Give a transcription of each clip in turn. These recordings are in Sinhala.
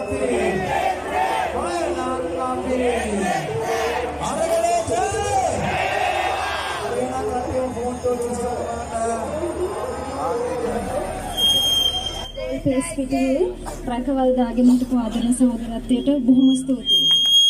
ෆේස් පිටුවේ රැකවල් දාගෙන හිටපු ආදරණ සහෝදරත්වයට බොහොම ස්තුතියි.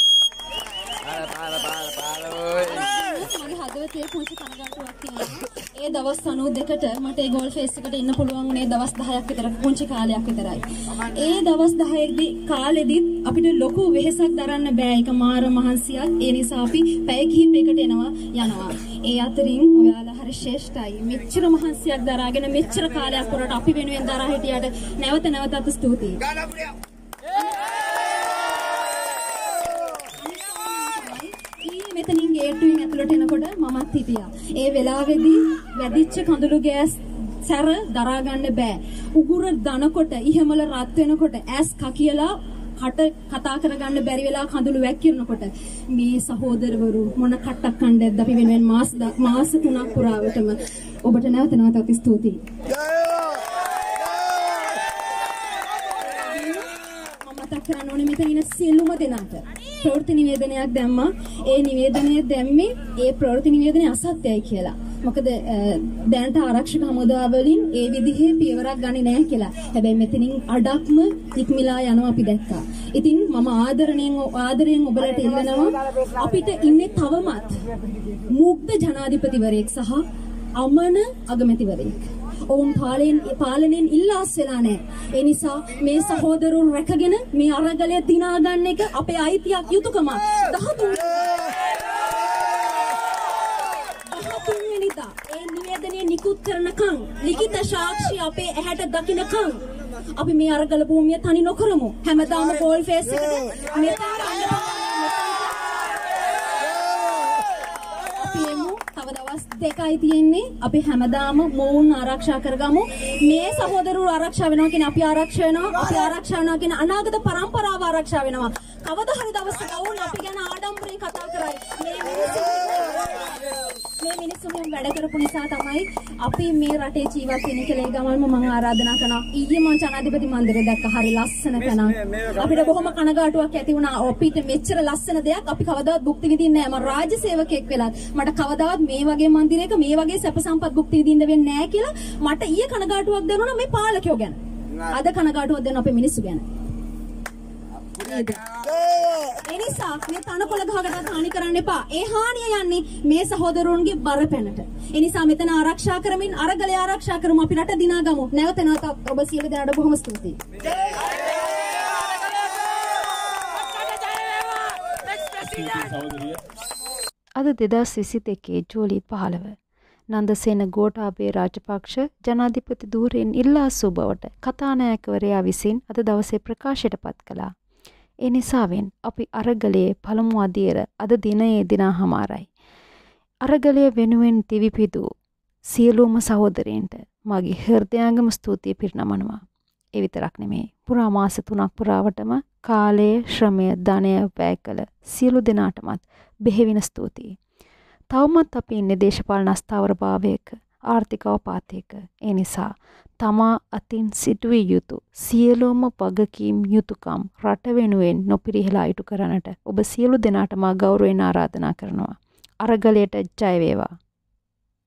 මගේ හදවතේ පුංචි කනගාටුවක් තියෙනවා. ඒ දවස් 92ට මට ඒ ගෝල් ෆේස් එකට ඉන්න පුළුවන් වුණේ දවස් 10ක් විතර පුංචි කාලයක් විතරයි. ඒ දවස් 10ෙදි කාලෙදිත් අපිට ලොකු වෙහෙසක් දරන්න බෑ. ඒක මාර මහන්සියක්. ඒ නිසා අපි පැය කිහිපයකට යනවා. ඒ අතරින් ඔයාලා හරි ශ්‍රේෂ්ඨයි. මෙච්චර මහන්සියක් දරාගෙන මෙච්චර කාලයක් පුරාට අපි වෙනුවෙන් දරා හිටියට නැවතත් ස්තුතියි. මෙතනින් ගේට්ටුවෙන් ඇතුළට එනකොට මමත් හිටියා. ඒ වෙලාවේදී වැඩිච්ච කඳුළු ගෑස් සැර දරා ගන්න බෑ. උගුර දනකොට ඉහමල රත් වෙනකොට ඇස් කකියලා කට කතා කරගන්න බැරි වෙලා කඳුළු වැක්කිරනකොට මේ සහෝදරවරු මොන කට්ටක් කණ්ඩයක්ද අපි වෙනුවෙන් මාස 3ක් පුරාවටම ඔබට නැවතත් ස්තුතියි. මතක් කරන්න ඕනේ මෙතන ඉන්න සියලුම දෙනාට ප්‍රවෘත්ති නිවේදනයක් දැම්මා. ඒ නිවේදනය දැම්මේ ඒ ප්‍රවෘත්ති නිවේදනය අසත්‍යයි කියලා. මොකද දැනට ආරක්ෂක හමුදාව වලින් ඒ විදිහේ පියවරක් ගන්නේ නැහැ කියලා. හැබැයි මෙතනින් අඩක්ම ඉක්මලා යනවා අපි දැක්කා. ඉතින් මම ආදරයෙන් ඔබලට ඉල්ලනවා අපිට ඉන්නේ තවමත් මුක්ත ජනාධිපතිවරයෙක් සහ අමන අගමැතිවරයෙක්. ඔවුන් පාලනයෙන් ඉල්ලාස් වෙලා නැහැ. ඒ නිසා මේ සහෝදරුන් රැකගෙන මේ අරගලය දිනා ගන්න එක අපේ අයිතියක් යුතුයකමක්. 13 වෙනිදා ඒ නිවේදනය නිකුත් කරනකම් ලිඛිත සාක්ෂි අපේ ඇහැට දකින්නකම් අපි මේ අරගල භූමිය තනි නොකරමු. හැමදාම ගෝල් ෆේස් එකට මෙතන තව දවස් 2යි තියෙන්නේ. අපි හැමදාම මොවුන් ආරක්ෂා කරගමු. මේ සහෝදරවරු ආරක්ෂා වෙනවා කියන්නේ අපි ආරක්ෂා වෙනවා. අපි ආරක්ෂා වෙනවා කියන්නේ අනාගත පරම්පරාව ආරක්ෂා වෙනවා. කවදා හරි දවසක වුණ අපි ගැන ආඩම්බරෙන් කතා කරයි. මේ මිනිස්සු වැඩ කරපු නිසා තමයි අපි මේ රටේ ජීවත් වෙන්නේ කියලා ඒ ගමන්ම මම ආරාධනා කරනවා. ඊයේ මම ජනාධිපති මන්දිරය දැක්ක. හරි ලස්සන තැනක්. අපිට බොහොම කනගාටුවක් ඇති වුණා. අපිට මෙච්චර ලස්සන දෙයක් අපි කවදාවත් භුක්ති විඳින්නේ නැහැ. මම රාජ්‍ය සේවකයෙක් වෙලත් මට කවදාවත් මේ වගේ මන්දිරයක මේ වගේ සැප සම්පත් භුක්ති විඳින්න වෙන්නේ නැහැ කියලා මට ඊයේ කනගාටුවක් දැනුණා මේ පාලකයෝ ගැන. අද කනගාටුවක් දැනෙන අපේ මිනිස්සු ගැන. එනිසා මේ තනකොළ ගහකට හානි කරන්න එපා. ඒ හානිය යන්නේ මේ සහෝදරුන්ගේ බරපැනට. එනිසා මෙතන ආරක්ෂා කරමින් අරගලය ආරක්ෂා කරමු. අපි රට දිනාගමු. නැවත ඔබ සියලු දෙනාට බොහොම ස්තුතියි. අද 2021 ජූලි 15 නන්දසේන ගෝඨාභය රාජපක්ෂ ජනාධිපති ධූරයෙන් ඉල්ලා අසූ බවට කතානායකවරයා විසින් අද දවසේ ප්‍රකාශයට පත් කළා. ඒ නිසාවෙන් අපි අරගලයේ පළමු අදියර අද දිනයේ දිනා හමාරයි. අරගලය වෙනුවෙන් තිවිපිදු සියලුම සහෝදරයන්ට මගේ හෘදයාංගම ස්තුතිය පිරිනමනවා. ඒ විතරක් නෙමෙයි. පුරා මාස 3ක් පුරාවටම කාලය, ශ්‍රමය, ධනය වැය කළ සියලු දෙනාටමත් බෙහෙවින ස්තුතියි. තවමත් අපි ඉන්නේ දේශපාලන අස්ථාවරභාවයක, ආර්ථික අවපාතයක. ඒ නිසා තමා අතින් සිටුවිය යුතු සියලුම වගකීම් යුතුයකම් රට වෙනුවෙන් නොපිරිහෙලා ඉටු කරන්නට ඔබ සියලු දෙනාටම ගෞරවයෙන් ආරාධනා කරනවා. අරගලයට ජය වේවා.